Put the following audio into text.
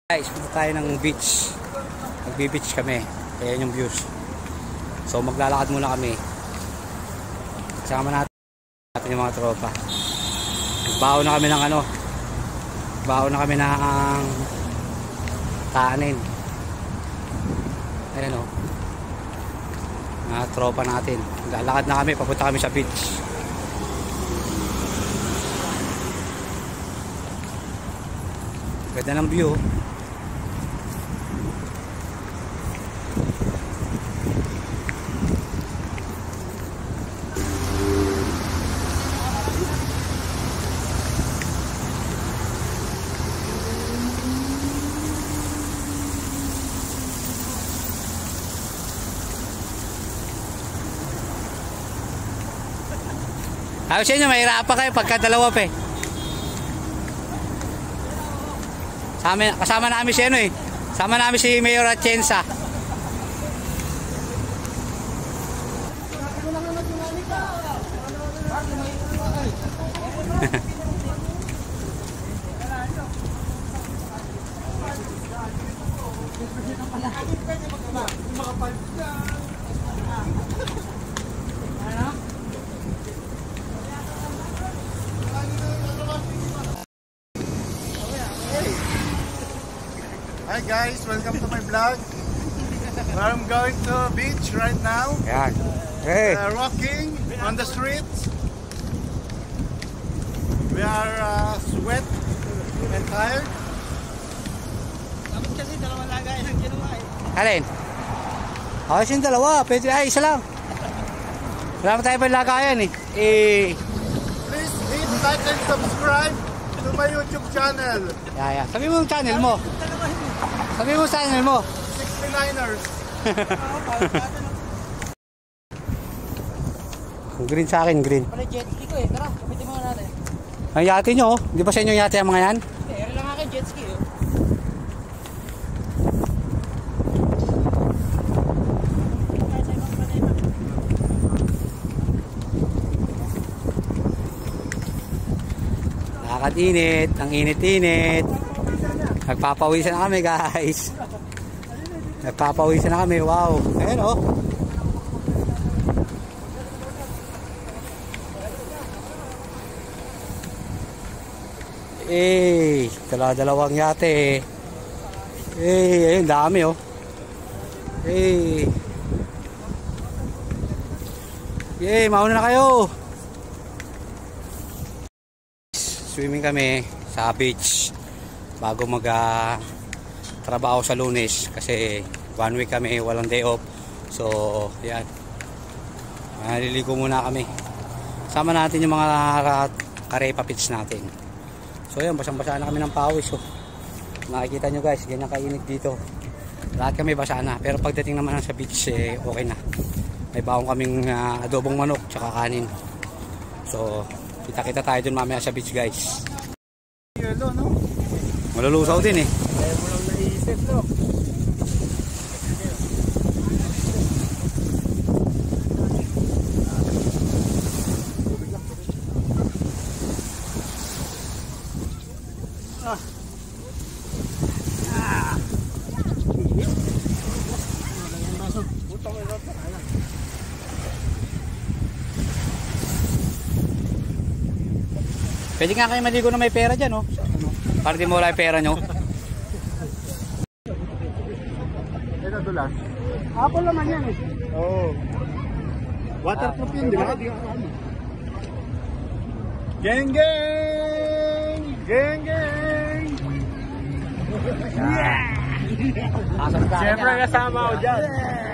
Guys, punta tayo ng beach. Magbe-beach kami. Kaya yung views. So maglalakad muna kami. Kasama natin yung mga tropa. Baon na kami ng ano. Baon na kami ng kanin. Ayan o. Mga tropa natin. Maglalakad na kami. Papunta kami sa beach. Ganda ng view. Ayos sa inyo, mahirapan kayo pagka dalawa pa eh. Kasama namin si ano eh. Kasama namin si Mayor Atienza. Hi guys, welcome to my vlog. I'm going to beach right now. Yan. Hey. Walking on the streets. We are sweat and tired. Dapat kasi dalawang lagay ng ginawa eh. Alin? Ayos yung dalawa. Pwede, ay isa lang. Wala pa tayo pa lagayan eh. Please hit like and subscribe to my YouTube channel. Yeah. Sabi mo yung channel mo. Sabi mo sa channel mo. 69ers. Green sa akin, green. Pala jet ski ko eh. Tara, kapitin mo natin. Ang yate nyo, oh. Di ba sa inyo yung yate ang mga yan? Hindi, ere lang akin jet ski eh. Nakakainit, ang init-init. Nagpapawisan na kami guys. Nagpapawisan na kami, wow. Ayan oh. Dalawang yate. Ayun, dami oh. Mauna na kayo. Swimming kami sa beach bago mag trabaho sa Lunes kasi 1 week kami walang day off. So yan, naliligo muna kami. Sama natin yung mga karepa pits natin. So yan, basang-basa na kami ng pawis. So makikita nyo guys, ganyan kainit dito. Lahat kami basa na, pero pagdating naman sa beach okay na. May baong kaming adobong manok tsaka kanin. So kita-kita tayo dun mamaya sa beach guys. Yelo, no? Malulusaw din eh. Kaya mo lang naisip, no? Pwede nga kayo maligo na may pera dyan, oh. Para di mo wala yung pera nyo. Ito dulas. Apple naman yan eh. Oo. Waterproof yun, di ba? Gang gang! Gang gang! Yeah! Siyempre kasama ko dyan.